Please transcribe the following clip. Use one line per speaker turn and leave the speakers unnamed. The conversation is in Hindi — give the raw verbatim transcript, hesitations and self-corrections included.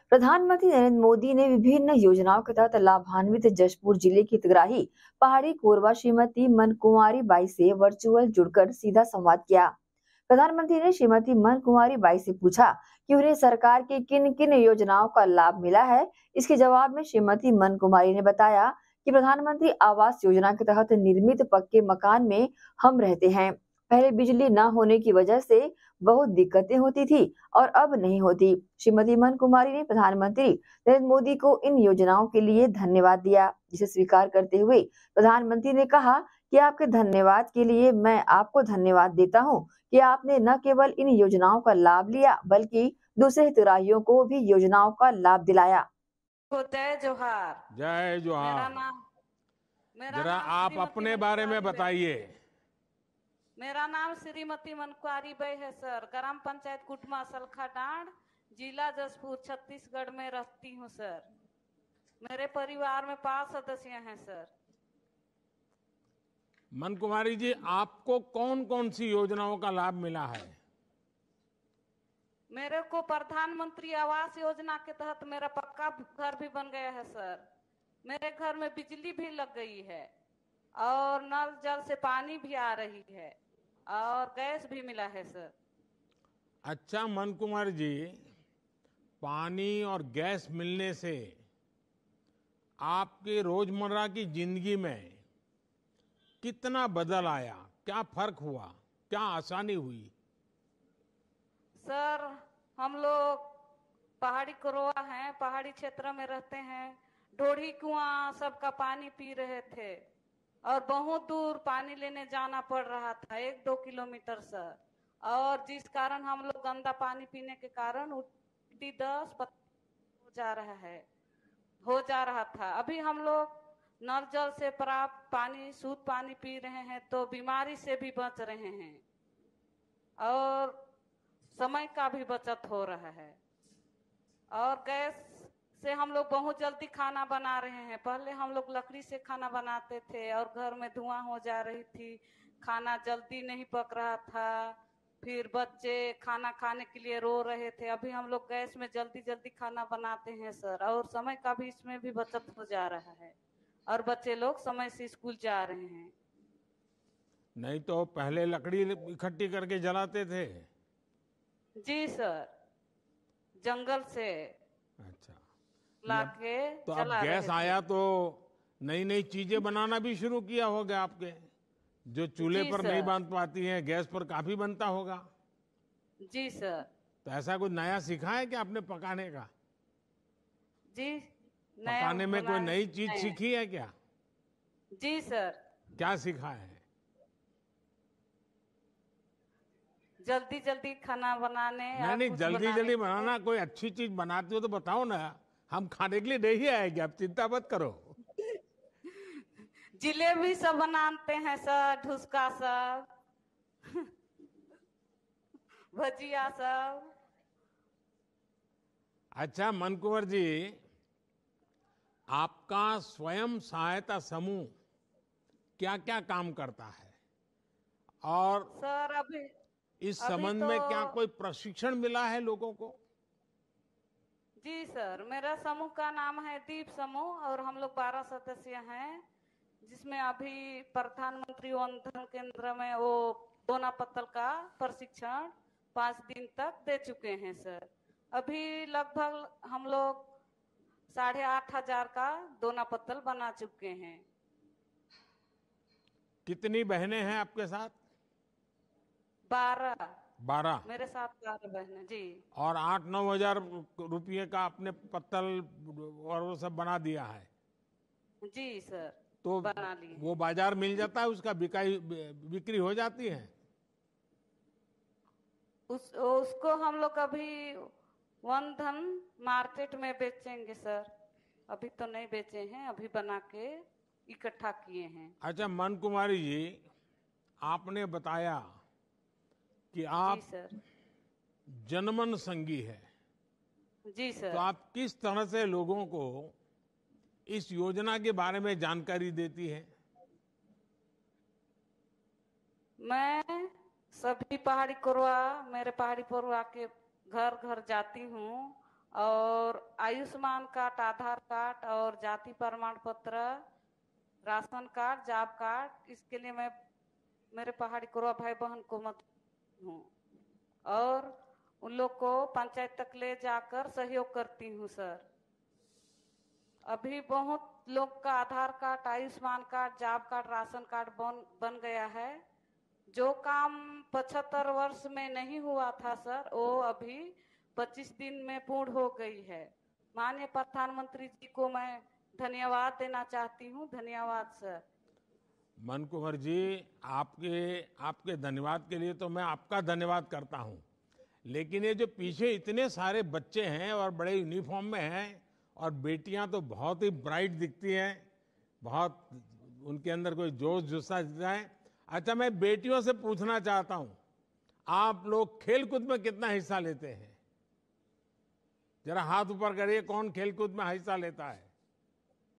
प्रधानमंत्री नरेंद्र मोदी ने विभिन्न योजनाओं के तहत लाभान्वित जशपुर जिले की हितग्राही पहाड़ी कोरबा श्रीमती मन कुंवारी बाई से वर्चुअल जुड़कर सीधा संवाद किया। प्रधानमंत्री ने श्रीमती मन कुंवारी बाई से पूछा कि उन्हें सरकार की किन किन योजनाओं का लाभ मिला है। इसके जवाब में श्रीमती मन कुमारी ने बताया कि प्रधानमंत्री आवास योजना के तहत निर्मित पक्के मकान में हम रहते हैं। पहले बिजली न होने की वजह से बहुत दिक्कतें होती थी और अब नहीं होती। श्रीमती मन कुमारी ने प्रधानमंत्री नरेंद्र मोदी को इन योजनाओं के लिए धन्यवाद दिया, जिसे स्वीकार करते हुए प्रधानमंत्री ने कहा कि आपके धन्यवाद के लिए मैं आपको धन्यवाद देता हूं कि आपने न केवल इन योजनाओं का लाभ लिया बल्कि दूसरे हितग्राहियों को भी योजनाओं का लाभ दिलाया।
जय जोहार।
जय जोहार।
मेरा नाम मेरा
जरा
नाम
आप
श्रीमती
अपने
मन
बारे में
कुंवारी
बताइए।
मेरा नाम श्रीमती मन कुंवारी बाई है सर। ग्राम पंचायत कुटमा सलखा डांड, जिला जशपुर, छत्तीसगढ़ में रहती हूँ सर। मेरे परिवार में पांच सदस्य हैं सर।
मन कुमारी जी, आपको कौन कौन सी योजनाओं का लाभ मिला है?
मेरे को प्रधानमंत्री आवास योजना के तहत मेरा पक्का घर भी बन गया है सर। मेरे घर में बिजली भी लग गई है और नल जल से पानी भी आ रही है और गैस भी मिला है सर।
अच्छा मन कुमार जी, पानी और गैस मिलने से आपके रोजमर्रा की जिंदगी में कितना बदल आया? क्या फर्क हुआ? क्या आसानी हुई?
सर, हम लोग पहाड़ी कोरवा हैं, पहाड़ी क्षेत्र में रहते हैं। ढोढ़ी कुआं सबका पानी पी रहे थे और बहुत दूर पानी लेने जाना पड़ रहा था, एक दो किलोमीटर सर। और जिस कारण हम लोग गंदा पानी पीने के कारण उल्टी दस्त हो जा रहा है हो जा रहा था। अभी हम लोग नल जल से प्राप्त पानी, शुद्ध पानी पी रहे हैं तो बीमारी से भी बच रहे हैं और समय का भी बचत हो रहा है। और गैस से हम लोग बहुत जल्दी खाना बना रहे हैं। पहले हम लोग लकड़ी से खाना बनाते थे और घर में धुआं हो जा रही थी, खाना जल्दी नहीं पक रहा था, फिर बच्चे खाना खाने के लिए रो रहे थे। अभी हम लोग गैस में जल्दी जल्दी खाना बनाते हैं सर और समय का भी इसमें भी बचत हो जा रहा है और बच्चे लोग समय से स्कूल जा रहे हैं।
नहीं तो पहले लकड़ी इकट्ठी करके जलाते थे।
जी सर, जंगल से
अच्छा,
लाके
तो अब
जला
गैस
रहे थे।
आया तो नई नई चीजें बनाना भी शुरू किया होगा आपके, जो चूल्हे
जी
पर
सर।
नहीं बन पाती हैं, गैस पर काफी बनता होगा।
जी सर।
तो ऐसा कुछ नया सीखा है कि आपने पकाने का?
जी, नया
पकाने में कोई
बनाने
नई चीज
सीखे हैं।
सीखी है क्या?
जी सर,
क्या सीखा है?
जल्दी जल्दी खाना बनाने
नहीं
या
नहीं,
कुछ
जल्दी
बनाने
जल्दी
के लिए।
बनाना। कोई अच्छी चीज बनाते हो तो बताओ ना, हम खाने के लिए नहीं आएंगे, आप चिंता मत करो।
जिलेबी सब बनाते हैं सर, ढुसका सब, भजिया सब।
अच्छा मन कुंवर जी, आपका स्वयं सहायता समूह क्या क्या काम करता है और
सर अभी
इस
अभी
संबंध
तो
में क्या कोई प्रशिक्षण मिला है लोगों को?
जी सर, मेरा समूह का नाम है दीप समूह और हम लोग बारह सदस्य हैं, जिसमें अभी प्रधानमंत्री वन धन केंद्र में वो दोना पत्तल का प्रशिक्षण पाँच दिन तक दे चुके हैं सर। अभी लगभग हम लोग साढ़े आठ हजार का दोना पत्तल बना चुके हैं।
कितनी बहनें हैं आपके साथ?
बारह।
बारह।
मेरे साथ बारह बहनें जी।
और आठ नौ हजार रुपये का आपने पत्तल और वो सब बना दिया है?
जी सर,
तो
बना लिए।
वो बाजार मिल जाता है, उसका बिकाई बिक्री हो जाती है?
उस उसको हम लोग अभी वन धन मार्केट में बेचेंगे सर। अभी तो नहीं बेचे हैं, अभी बना के इकट्ठा किए हैं।
अच्छा मन कुमारी जी, आपने बताया कि आप
जी सर।
जनमन संगी है,
जी सर।
तो आप किस तरह से लोगों को इस योजना के बारे में जानकारी देती है?
मैं सभी पहाड़ी कोरवा, मेरे पहाड़ी कोरवा के घर घर जाती हूँ और आयुष्मान कार्ड, आधार कार्ड और जाति प्रमाण पत्र, राशन कार्ड, जॉब कार्ड, इसके लिए मैं मेरे पहाड़ी कोरवा भाई बहन को मत हूँ और उन लोग को पंचायत तक ले जाकर सहयोग करती हूँ सर। अभी बहुत लोग का Aadhaar card, Ayushman card, job card, ration card बन बन गया है। जो काम पचहत्तर वर्ष में नहीं हुआ था सर, वो अभी पच्चीस दिन में पूर्ण हो गई है। माननीय प्रधानमंत्री जी को मैं धन्यवाद देना चाहती हूँ। धन्यवाद सर।
मन कुंवर जी, आपके आपके धन्यवाद के लिए तो मैं आपका धन्यवाद करता हूं, लेकिन ये जो पीछे इतने सारे बच्चे हैं और बड़े यूनिफॉर्म में हैं और बेटियां तो बहुत ही ब्राइट दिखती हैं, बहुत उनके अंदर कोई जोश जुस्सा दिखता है। अच्छा, मैं बेटियों से पूछना चाहता हूं, आप लोग खेलकूद में कितना हिस्सा लेते हैं? जरा हाथ ऊपर करिए, कौन खेलकूद में हिस्सा लेता है?